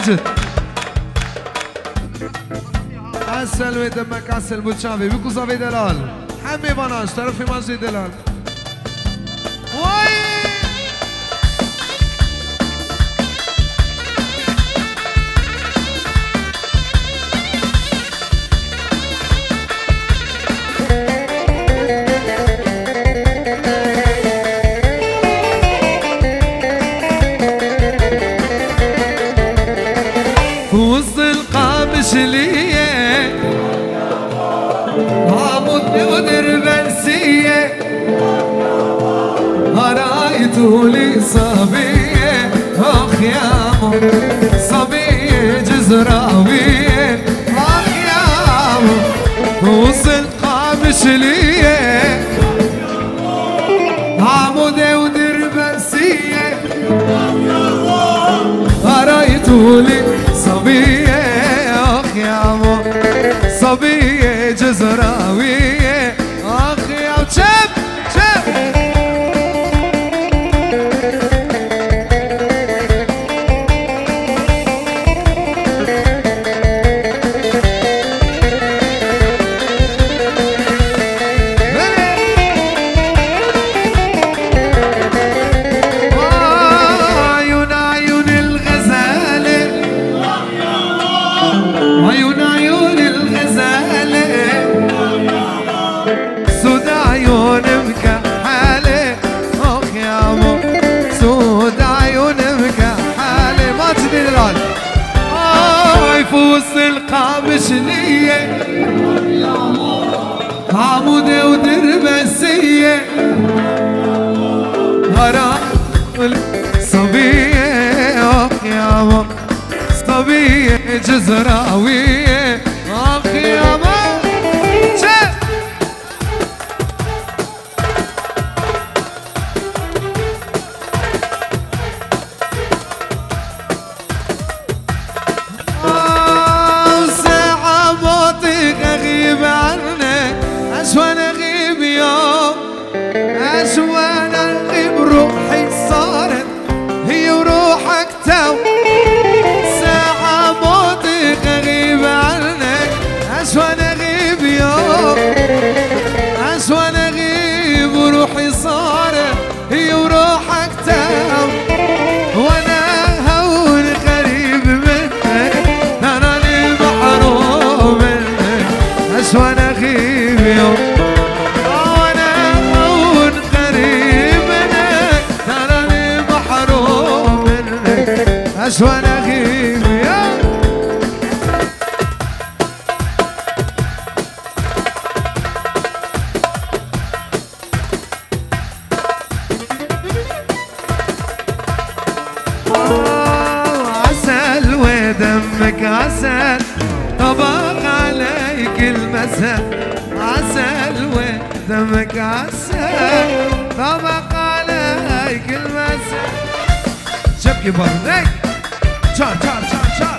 ماجد عسل ودمك عسل بوتشافي بيكو صافي دلال حمي بناش تعرفي ماجد دلال واي وسط القامش ليه عمودني ودربنسية رايته لي صبية اخ يامو صبية جزراوية اخ يامو وسط القامش ليه عمودي ودربنسية رايته لي صبية اخ يامو صبية جزراوية اخ يامو شب شب وسط القامش ليه عمودي ودربسية هرا صبية اخ يابا صبية جزراوية اخ يابا أشوان أغيب يوم أشوان أغيب روحي صارت هي وروحك تو ساعة موتك أغيب عنك أشوان أغيب يوم أشوان أغيب وروحي صارت هي وروحك تو وأنا هون قريب منك أنا لي محروم منك أشوان أغيب يوم وانا هون قريب منك تراني محروم منك اشوان اغيب يوم عسل ودمك عسل طبق عليك المساء عسل ودمك عسل طبق عليك المساء شبكي بردك شار شار شار شار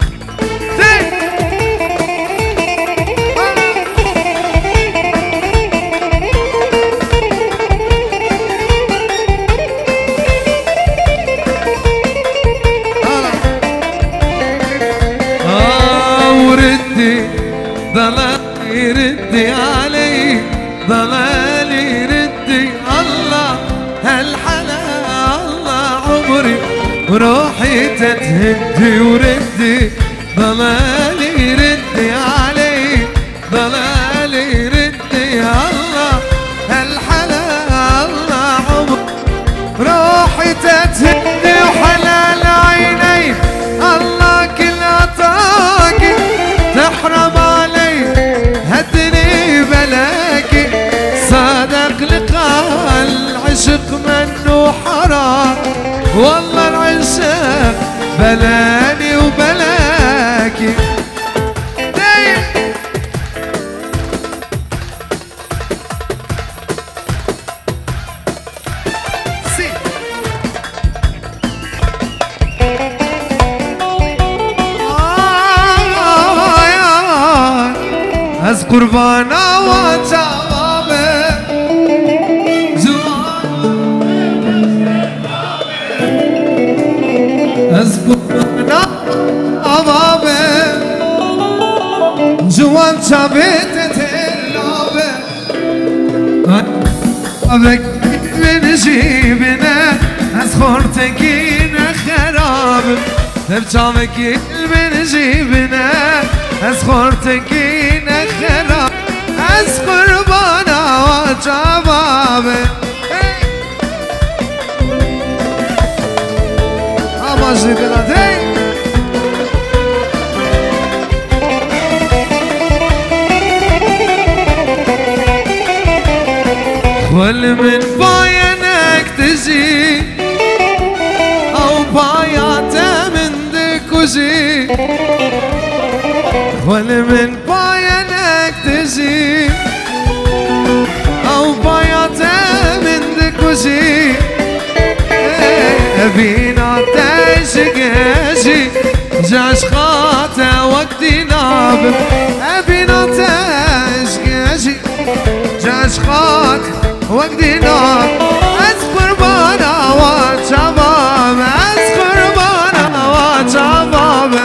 وردي ضلالي ردي علي ضلالي ردي الله هالحلا الله عمري وروحي تتهدي وردي ضلالي ردي علي ضلالي ردي الله هالحلا الله عمري روحي تتهدي وحلال عيني الله كل عطاكي تحرم علي هدني بلاكي صادق لقاء العشق منه حرام والله العشق بلاني وبلاكي از قربانا و جوابه از قربانا جوان شابت اللعبة أبك من جيبنا أسخورتكينا خراب بشامك من جيبنا أسخورتكينا خراب أسخربانا وشبابه أماجي بلادي خل من باينك تجي أو بايعته من دكوجي خل من باينك تجي أو بايعته من دكوجي أبينا تشقشي جاش خاطة وقتي ناب أبينا تشقشي جاش خاطة وقتي ناب أذكر بانا وشباب أذكر بانا وشباب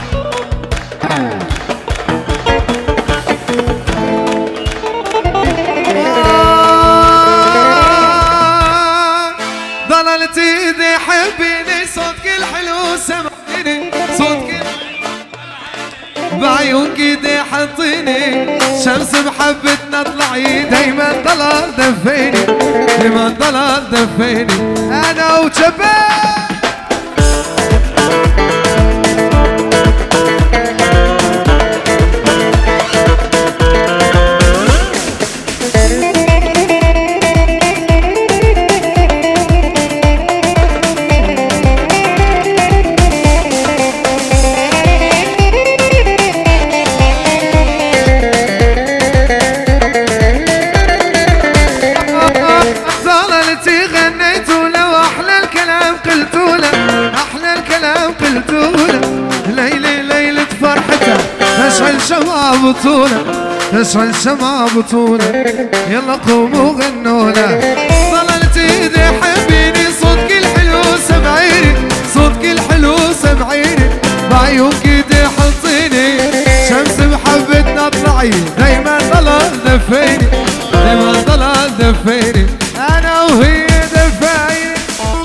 ضللتي دي حبيني صوتك الحلو سمعيني صوتك بعيونك دي حطيني شمس بحبتنا طلعي دايما ضلال دفيني دايما ضلال دفيني انا وشباب تشعل شمع بطولة تشعل شمع بطولة يلا قوموا غنونا ضللت ايدي حبيني صوتك الحلو سمعيني صوتك الحلو سمعيني بعيونك ايدي حطيني شمس بحبتنا اطلعي دايما ضلال دفيني دايما ضلال دفيني انا وهي دفايني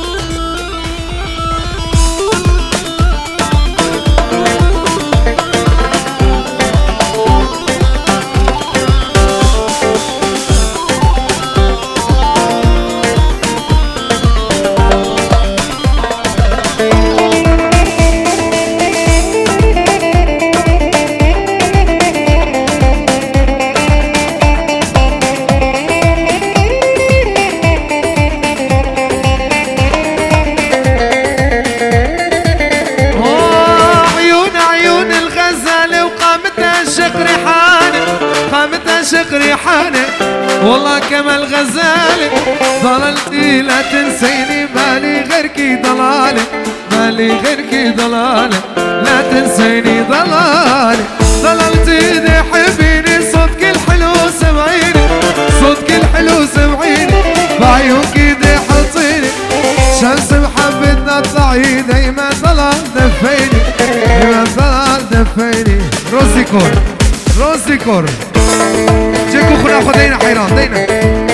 ريحانة والله كما الغزالة ضللتي لا تنسيني مالي غيركي ضلالة مالي غيركي ضلالة لا تنسيني ضلالة ضللتي دي حبيني صوتك الحلو سمعيني صوتك الحلو سمعيني بعيونك دي حطيني شمس محبتنا اطلعي دايما ضلال دفيني دايما ضلال دفيني روزيكور روزيكور جيكو خنا خدينا حيران دينا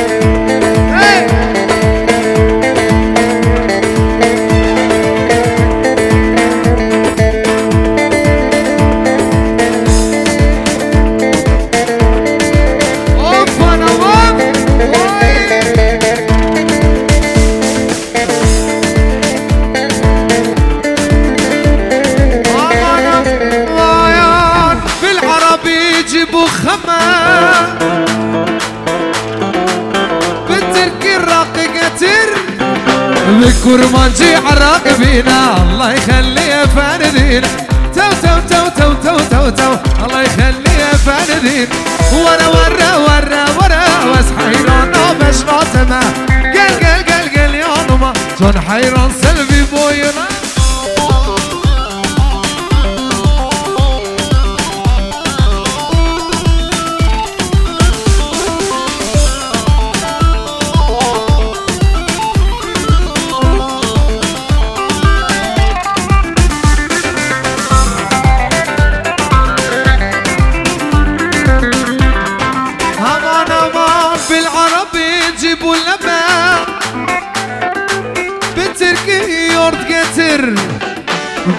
اوف انا بالعربي جيبوا خمام بكرمانجي عراق بينا الله يخليه فاندين تو تو تو تو تو تو تو الله يخليه فاندين ورا ورا ورا ورا واس حيران باش نوتما قال يا نما شون حيران سلبي بوينا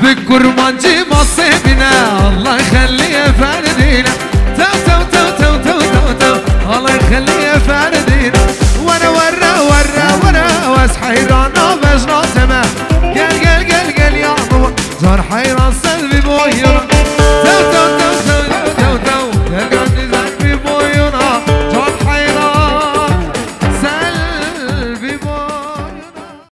بالكرمانجي مصيبنا الله يخلي